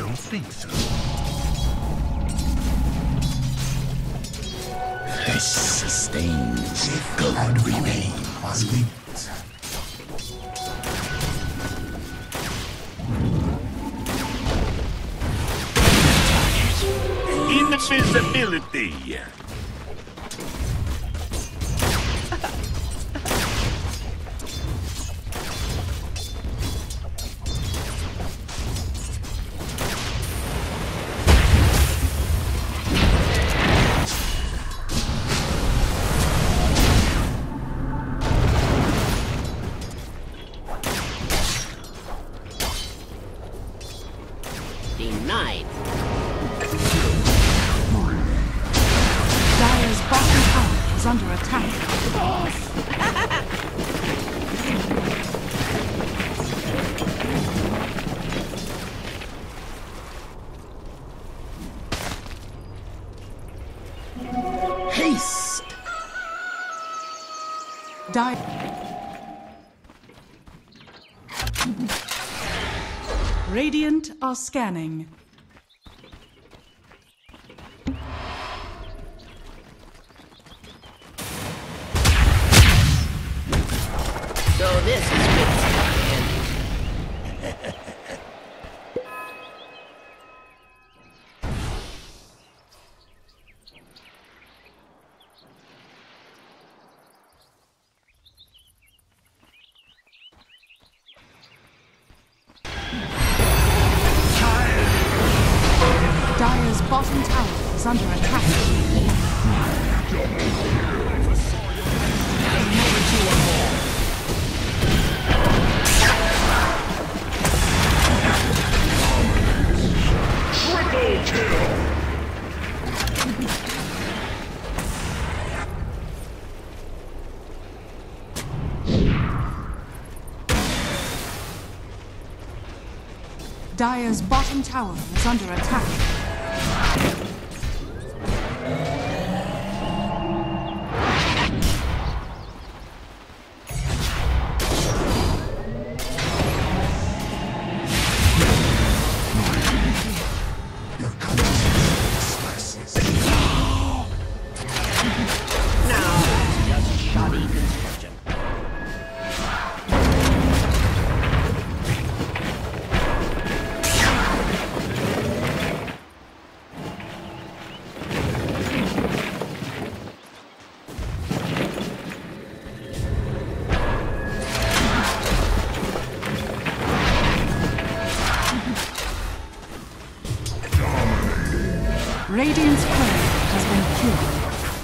don't think so. This sustains. God remains. Invisibility. Denied. Dire's bottom tower is under attack. Haste! Radiant are scanning. So this is Winston. Dire's bottom tower is under attack. Triple kill. Dire's bottom tower is under attack. Just shoddy construction. Radiant's player has been killed.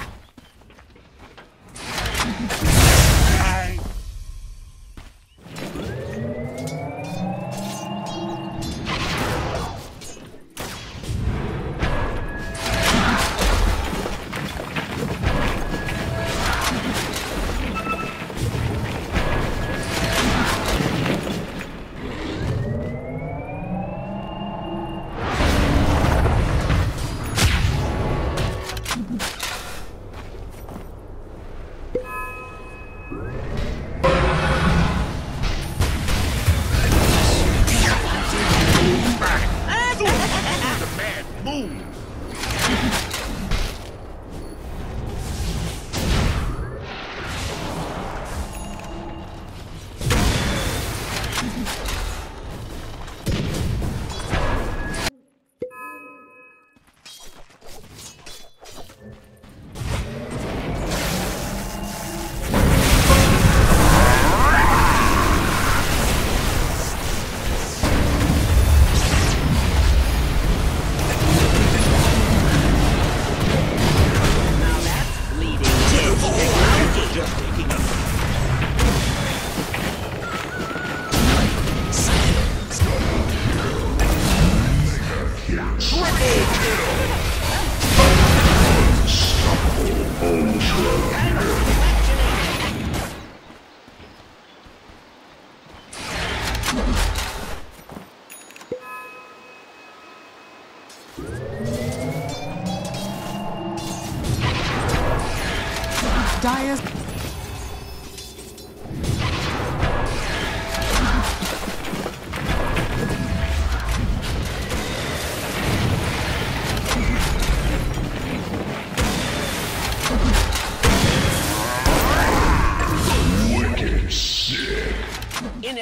Dire's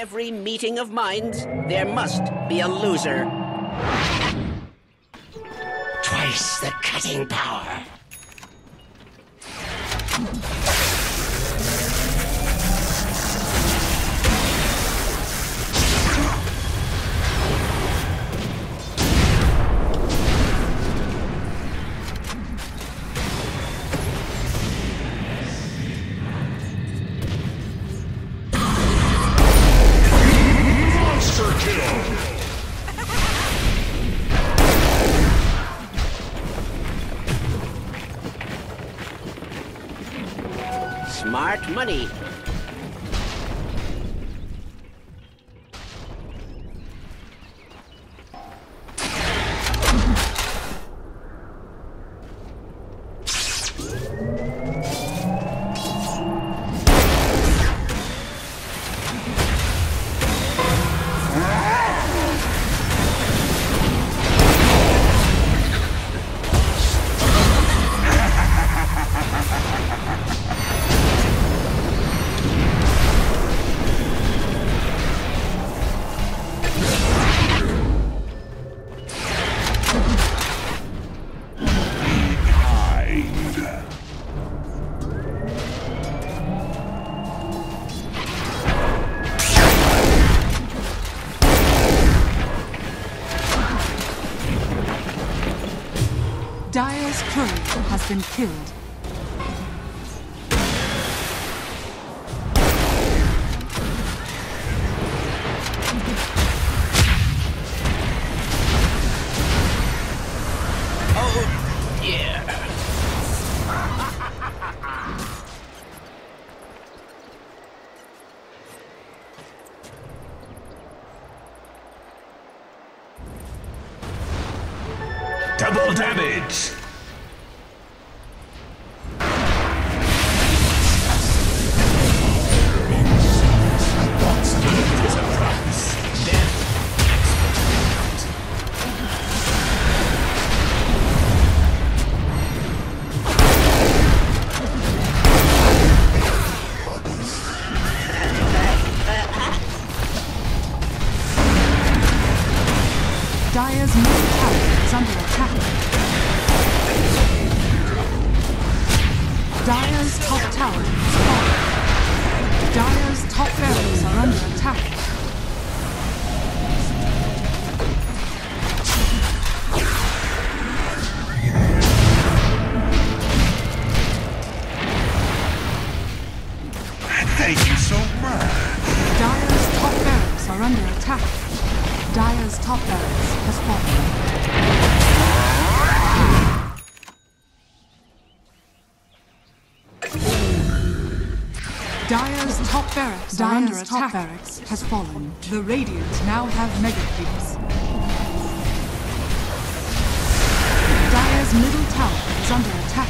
every meeting of minds, there must be a loser. Twice the cutting power. Monster kill! Smart money. Dire's courier has been killed. Oh, yeah. Double damage! Dire's middle tower is under attack. Dire's top tower is fallen. Dire's top barracks are under attack. Thank you so much! Dire's top barracks are under attack. Dire's top barracks has fallen. Dire's top barracks are under attack. Barracks has fallen. The Radiant now have mega creeps. Dire's middle tower is under attack.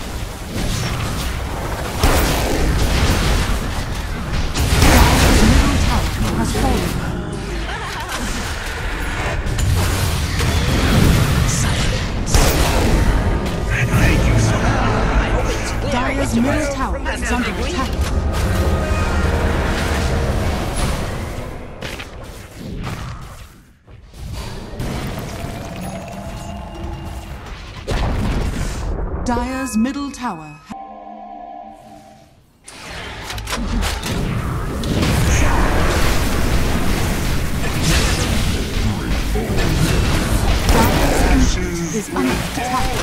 Dire's middle tower has fallen. Dire's middle tower is under attack. Dire's middle tower. Dire's ancient is under attack.